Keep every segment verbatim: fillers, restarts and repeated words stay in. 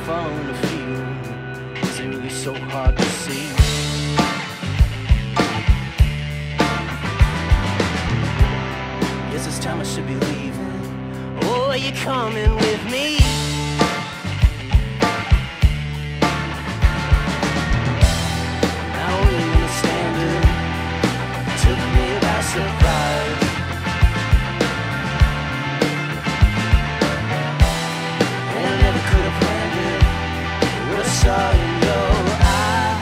following the field. Is it really so hard to see? Guess it's time I should be leaving. Oh, are you coming with me? I don't really understand it. Took me by surprise. And I never could have planned it. What I saw in your eyes.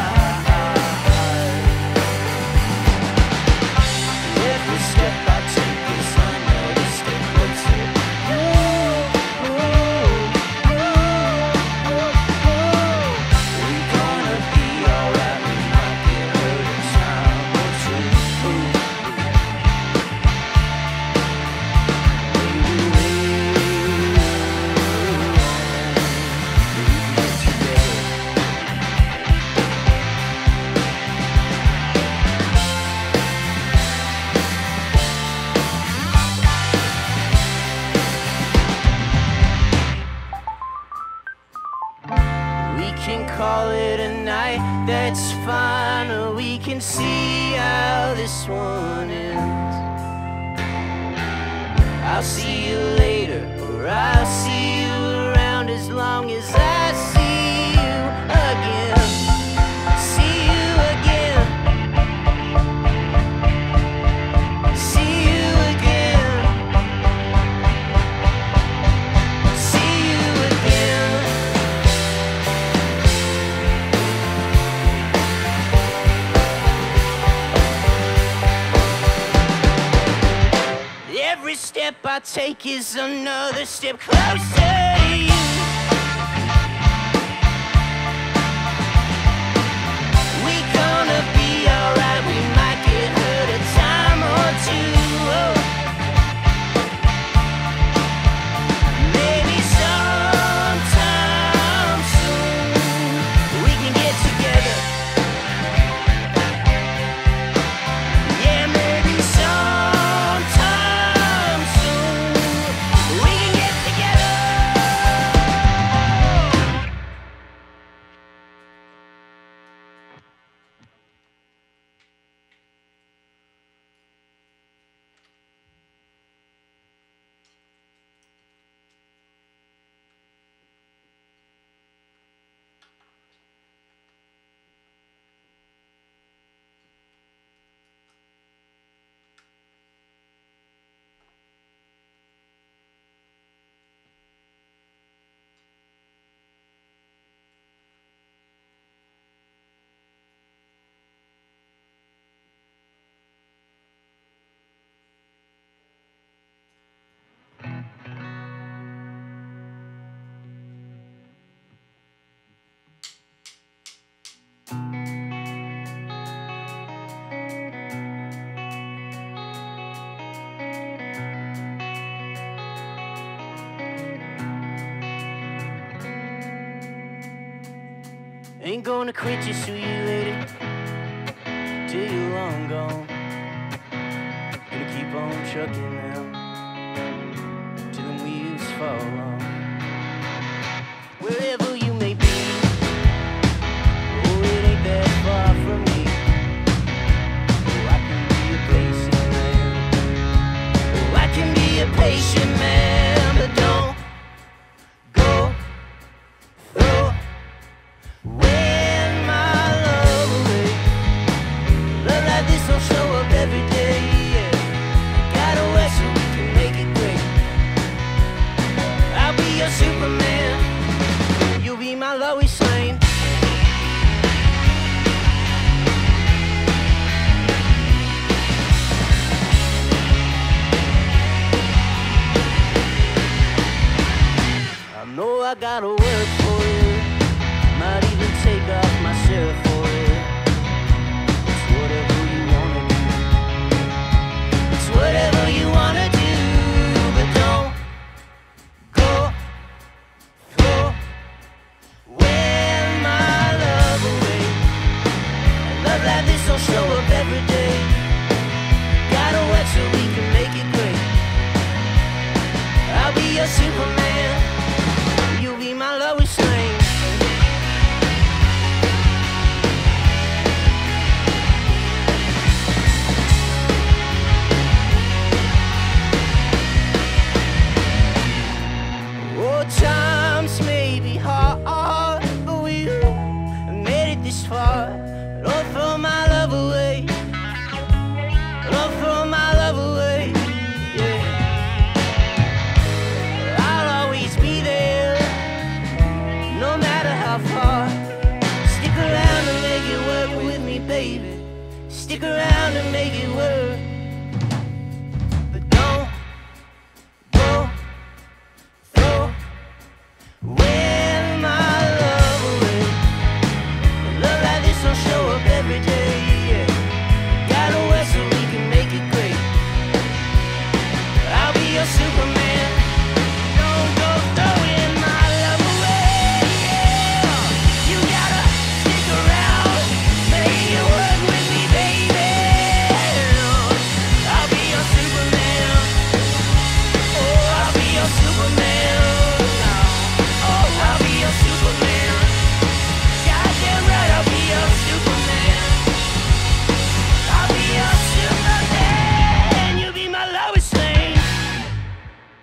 Every step I take is another step closer. Ooh, ooh, ooh, ooh, ooh. We're gonna be alright. We might get hurt in time or two. Ooh. Maybe we can call it a night, that's fine, or we can see how this one ends. I'll see you later, or I'll see you around as long as I see you again. See you again. See you again. See you again. Every step I take is another step closer to you. We gonna be alright, we might get hurt a time or two. Oh. Maybe sometime soon we can get together. Yeah, maybe sometime soon we can get together. Ain't gonna quit just so you lady till you're long gone. Gonna keep on trucking now till the wheels fall off. Wherever you may be, oh, it ain't that far from me. Oh, I can be a patient man. Oh, I can be a patient man, but don't go throw when my love away. Love like this don't show up every day, yeah. Gotta work so we can make it great. I'll be your Superman, you'll be my Lois Lane. I know I gotta work for it, might even take off my shirt for it. It's whatever you wanna do. It's whatever you wanna do, but don't go throw when my love away. Love like this don't show up every day. Gotta work so we can make it great. I'll be your Superman, you'll be my love. your Superman. Don't go throwing my love away. Yeah. You gotta stick around, make it work with me, baby. I'll be your Superman. Oh, I'll be your Superman. Oh, I'll be your Superman. Goddamn right, I'll be your Superman. I'll be your Superman. You'll be my Lois Lane.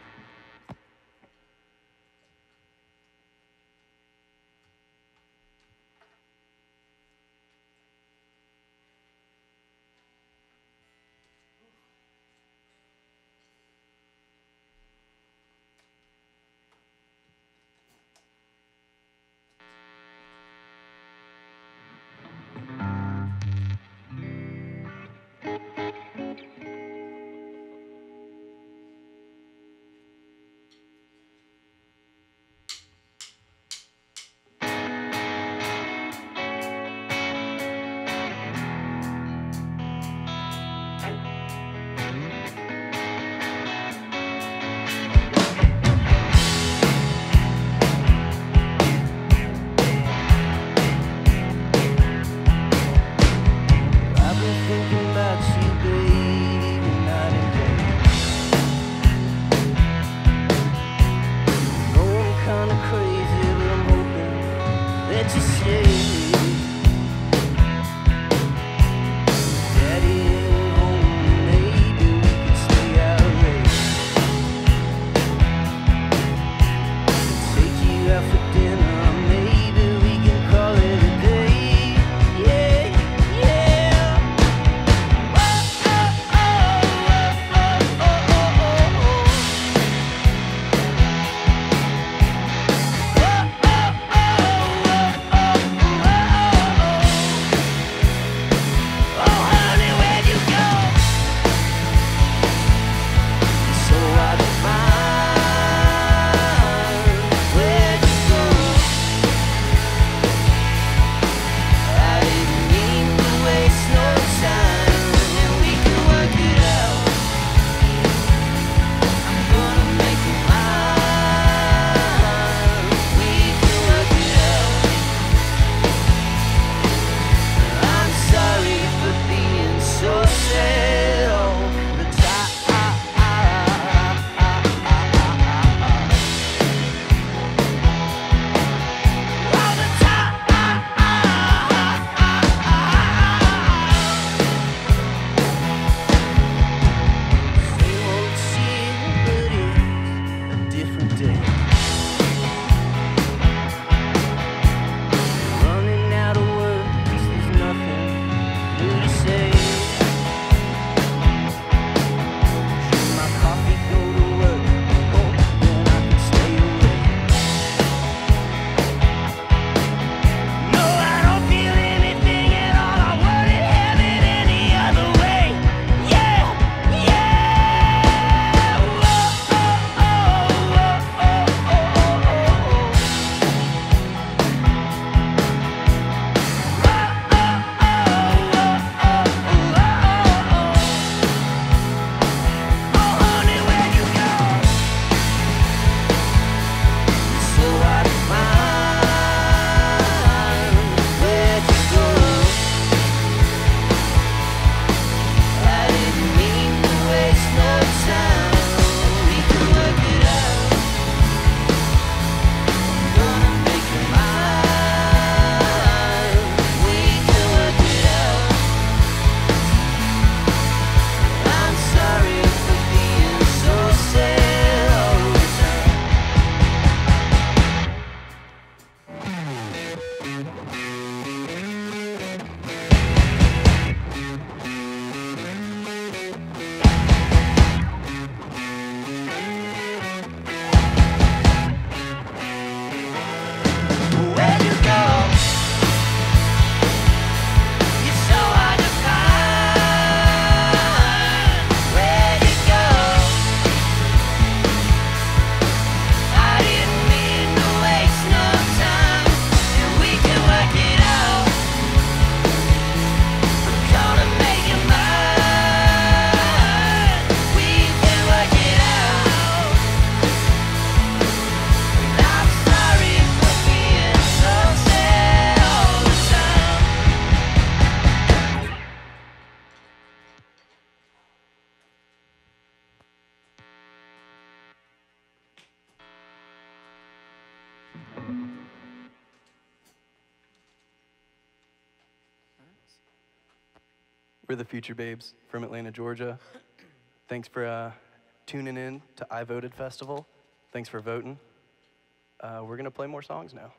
We're the Future Babes from Atlanta, Georgia. Thanks for uh, tuning in to I Voted Festival. Thanks for voting. Uh, we're gonna play more songs now.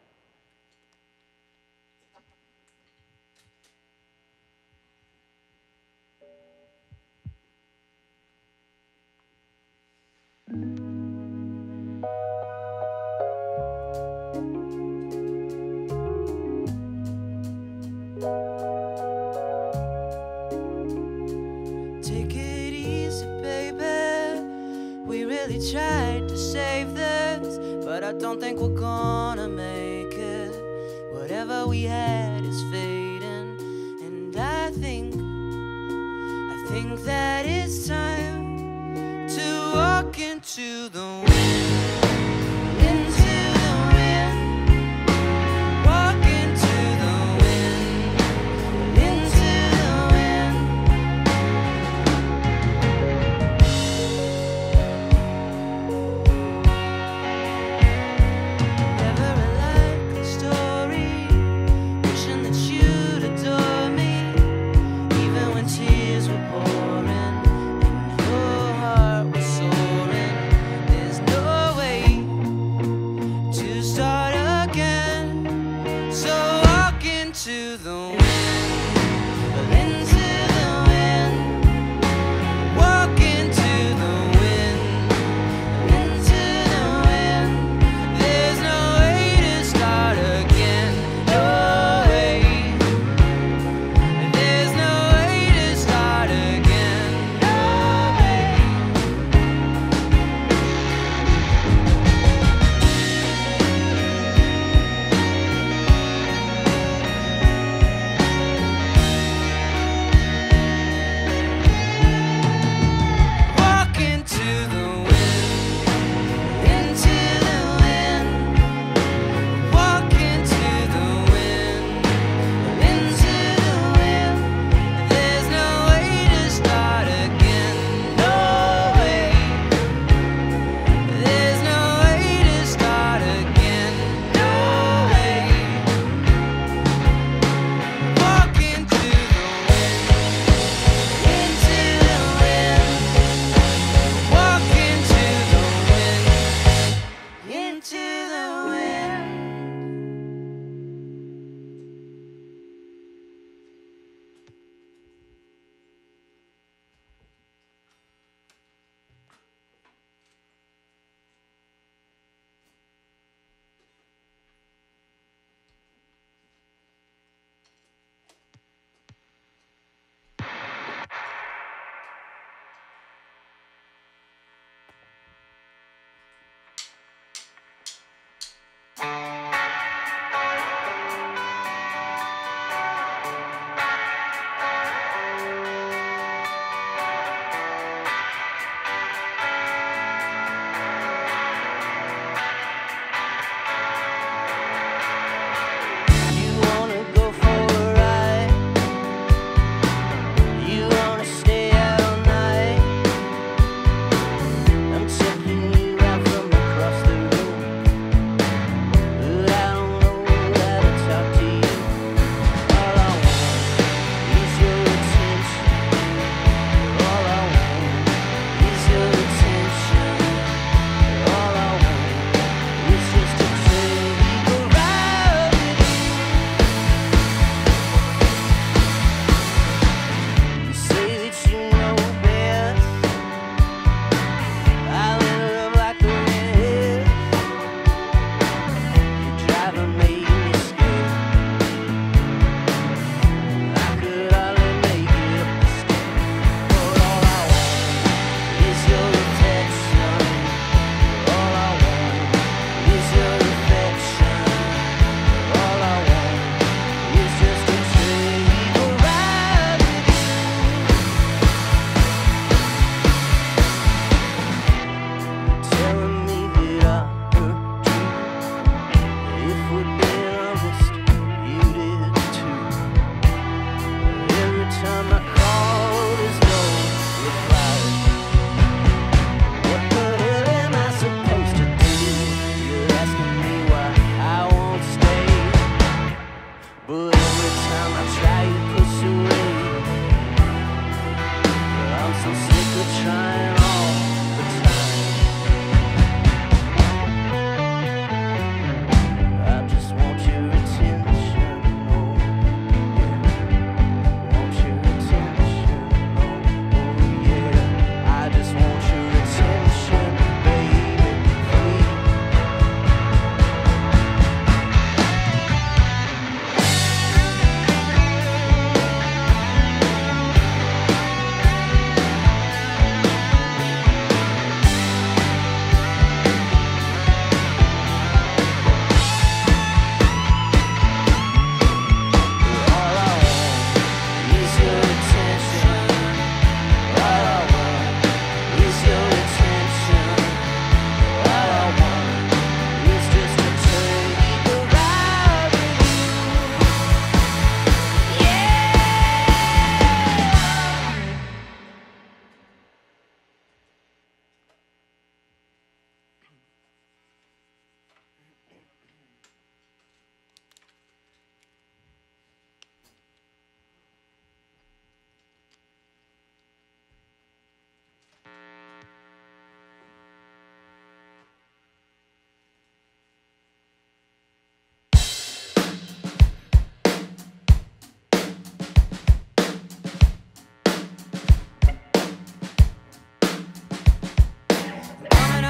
Take it easy, baby. We really tried to save this, but I don't think we're gonna make it. Whatever we had is fading, and I think, I think that it's time to walk into the wind, into the wind, walk into the wind, into the wind. Never a likely story, wishing that you'd adore me, even when tears were pouring and your heart was soaring. There's no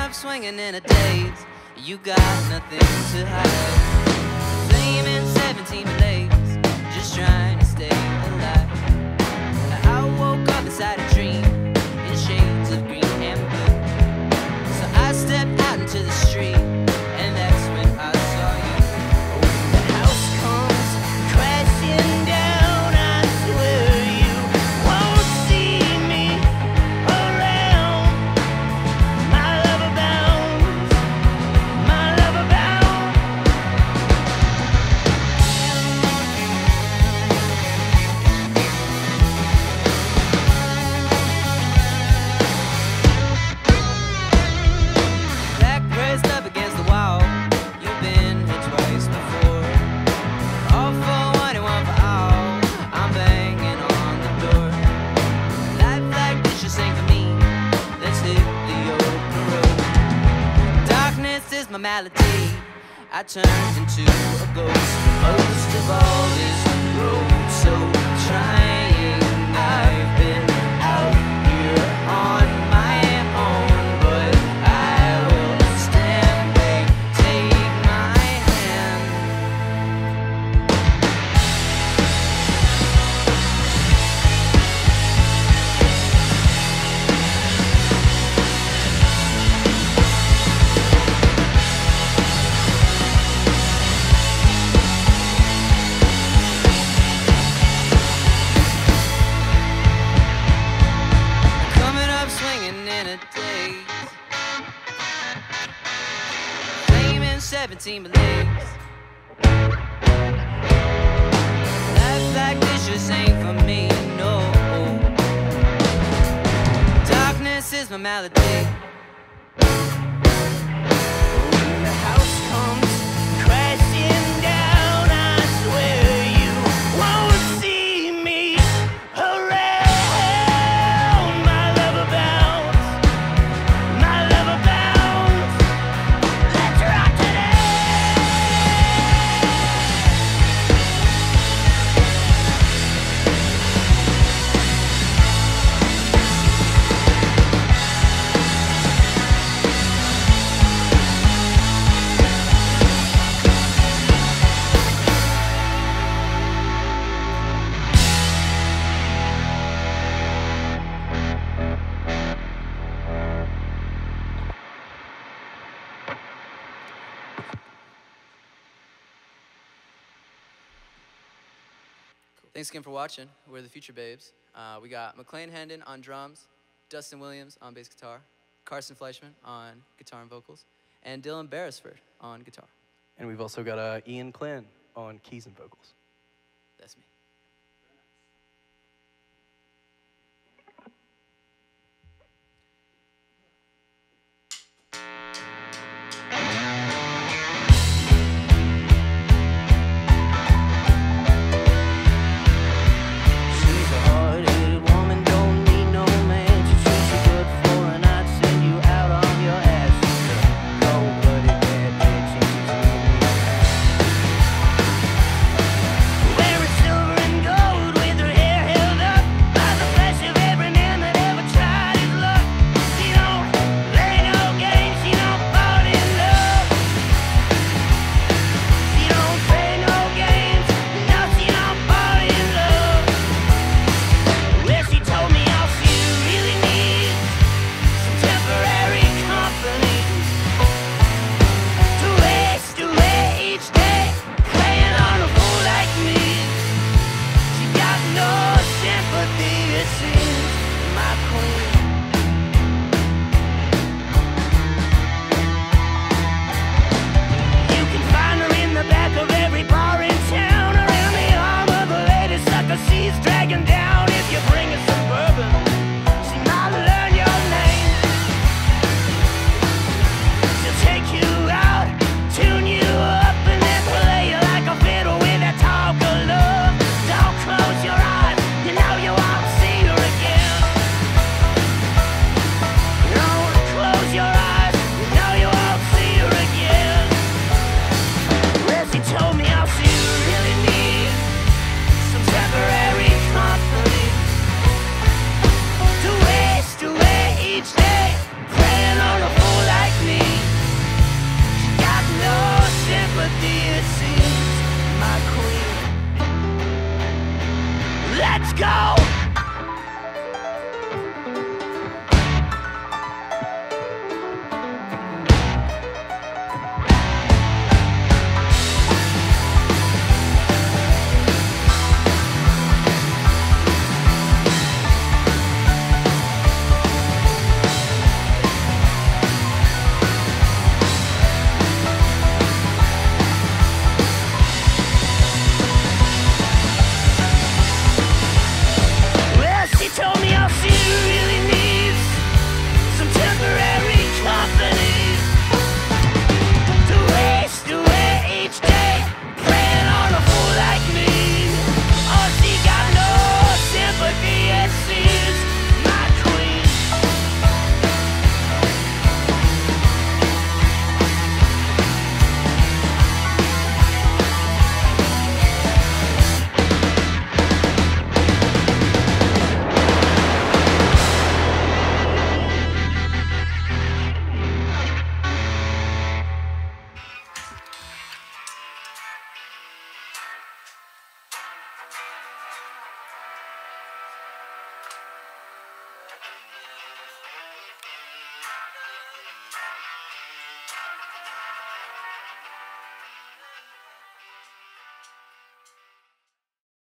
up swinging in a daze. You got nothing to hide. Flaming seventeen days, just trying to stay alive. I woke up inside a dream in shades of green and blue. So I stepped out into the street, and that's when I saw you. The house comes crashing down. I swear you won't see me around. My love abounds. My love abounds. Back pressed up against the wall. You've been here twice before. All for one and one for all. I'm banging on the door. Life like this just ain't for me. Let's hit the open road. Darkness is my malady. I turned into a ghost. Most of all this road so trying. I've been out here on my own, but I will stand. Wait, take my hand. Coming up swinging in a daze. Flaming seventeen blades. Life like this just ain't for me, no. Darkness is my malady. When the house comes crashing down, I swear you won't see me around. My love abounds. My love abounds. Let's rock today. Thanks again for watching. We're the Future Babes. Uh, we got McClain Hendon on drums, Dustin Williams on bass guitar, Carson Fleischman on guitar and vocals, and Dylan Berresford on guitar. And we've also got uh, Ian Klin on keys and vocals.